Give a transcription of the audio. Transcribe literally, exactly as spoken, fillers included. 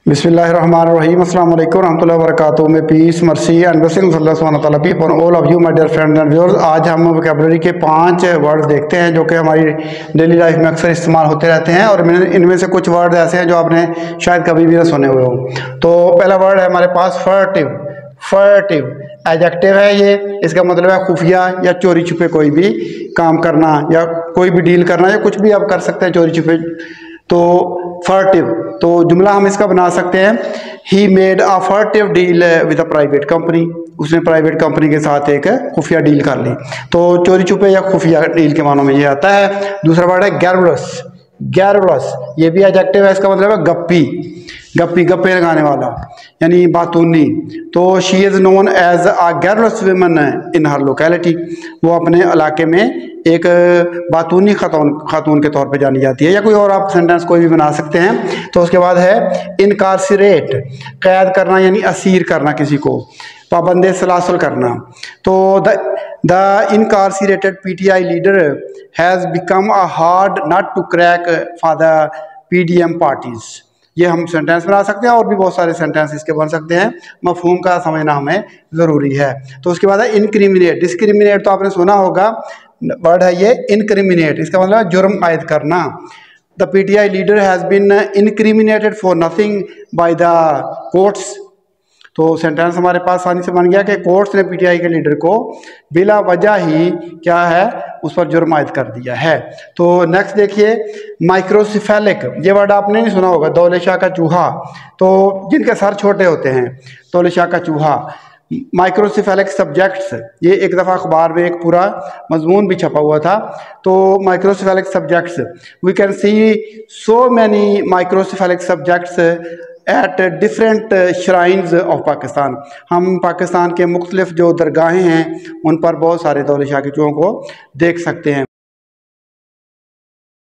बिस्मिल्लाहिर्रहमानिर्रहीम अस्सलाम वालेकुम रहमतुल्लाहि व बरकातुहू। May peace mercy and blessings Allah सुब्हानहू व तआला be upon all of you my dear friends and viewers. आज हम वोकैबुलरी के पांच वर्ड देखते हैं जो कि हमारी डेली लाइफ में अक्सर इस्तेमाल होते रहते हैं, और इनमें से कुछ वर्ड ऐसे हैं जो आपने शायद कभी भी ना सुने हुए हो। तो पहला वर्ड है हमारे पास फर्टिव। फर्टिव एडजेक्टिव है ये, इसका मतलब है खुफिया या चोरी छुपे कोई भी काम करना या कोई भी डील करना या कुछ भी आप कर सकते हैं चोरी छुपे। तो फर्टिव, तो जुमला हम इसका बना सकते हैं, he made a furtive deal with a private company. उसने प्राइवेट कंपनी के साथ एक खुफिया डील कर ली। तो चोरी छुपे या खुफिया डील के मानों में ये आता है। दूसरा वर्ड है गैरवलस। गैरवलस ये भी एडजेक्टिव है, इसका मतलब है गप्पी। गप्पी गप्पे लगाने वाला यानी बातूनी। तो she is known as a garrulous woman in her locality. वो अपने इलाके में एक बातूनी खातून खातून के तौर पे जानी जाती है। या कोई और आप सेंटेंस कोई भी बना सकते हैं। तो उसके बाद है इनकारसिरेट, कैद करना यानी असीर करना किसी को, पाबंदे सलासल करना। तो the the incarcerated PTI leader has become a hard nut to crack for the PDM parties. ये हम सेंटेंस बना सकते हैं, और भी बहुत सारे सेंटेंस इसके बन सकते हैं। मफहूम का समझना हमें ज़रूरी है। तो उसके बाद है इनक्रिमिनेट। डिस्क्रिमिनेट तो आपने सुना होगा, वर्ड है ये इनक्रिमिनेट, इसका मतलब है जुर्म आयद करना। The PTI leader has been incriminated for nothing by the courts. तो सेंटेंस हमारे पास आसानी से बन गया कि कोर्ट्स ने पीटीआई के लीडर को बिला वजह ही क्या है, उस पर जुर्म आयद कर दिया है। तो नेक्स्ट देखिए माइक्रोसिफेलिक। ये वर्ड आपने नहीं सुना होगा, दौले शाह का चूहा। तो जिनके सर छोटे होते हैं, दौले शाह का चूहा। माइक्रोसिफेलिक सब्जेक्ट्स, ये एक दफ़ा अखबार में एक पूरा मजमून भी छपा हुआ था। तो microcephalic subjects, we can see so many microcephalic subjects at different shrines of Pakistan. हम पाकिस्तान के मुख्तलिफ जो दरगाहें हैं उन पर बहुत सारे दौले शाह के चूहों को देख सकते हैं।